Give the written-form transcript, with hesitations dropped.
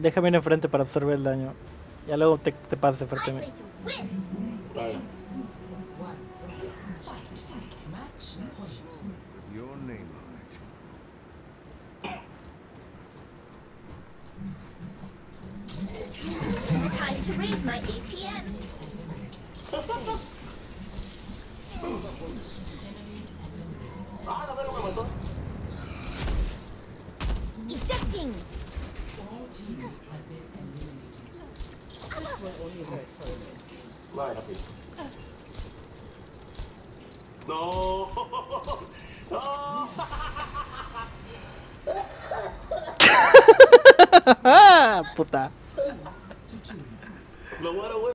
Déjame ir enfrente para absorber el daño. Ya luego te pasas de frente a mí. Vale. Your name on it. Time to raise my APM. Ah, la verga me mató. Ejecting. Vale, rápido. No. No. Puta. Lo bueno,